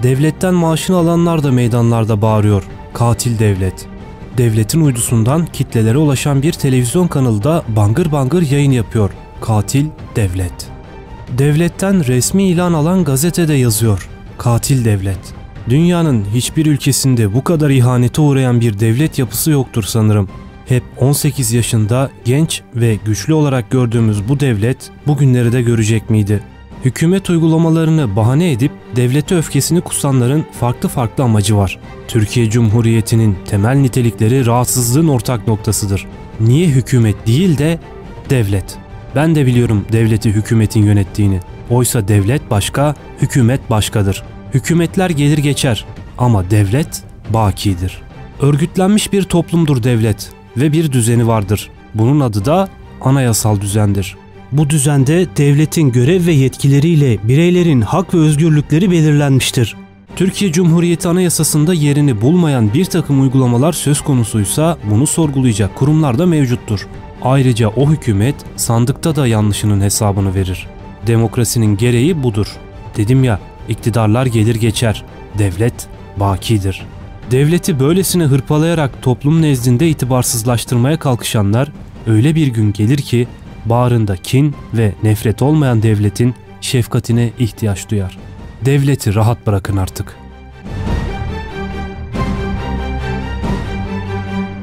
Devletten maaşını alanlar da meydanlarda bağırıyor. Katil devlet. Devletin uydusundan kitlelere ulaşan bir televizyon kanalı da bangır bangır yayın yapıyor. Katil devlet. Devletten resmi ilan alan gazete de yazıyor. Katil devlet. Dünyanın hiçbir ülkesinde bu kadar ihanete uğrayan bir devlet yapısı yoktur sanırım. Hep 18 yaşında genç ve güçlü olarak gördüğümüz bu devlet bugünleri de görecek miydi? Hükümet uygulamalarını bahane edip devlete öfkesini kusanların farklı amacı var. Türkiye Cumhuriyeti'nin temel nitelikleri rahatsızlığın ortak noktasıdır. Niye hükümet değil de devlet? Ben de biliyorum devleti hükümetin yönettiğini. Oysa devlet başka, hükümet başkadır. Hükümetler gelir geçer ama devlet bakidir. Örgütlenmiş bir toplumdur devlet ve bir düzeni vardır. Bunun adı da anayasal düzendir. Bu düzende devletin görev ve yetkileriyle bireylerin hak ve özgürlükleri belirlenmiştir. Türkiye Cumhuriyeti Anayasası'nda yerini bulmayan bir takım uygulamalar söz konusuysa bunu sorgulayacak kurumlar da mevcuttur. Ayrıca o hükümet sandıkta da yanlışının hesabını verir. Demokrasinin gereği budur. Dedim ya, iktidarlar gelir geçer, devlet bakidir. Devleti böylesine hırpalayarak toplum nezdinde itibarsızlaştırmaya kalkışanlar öyle bir gün gelir ki bağrında kin ve nefret olmayan devletin şefkatine ihtiyaç duyar. Devleti rahat bırakın artık.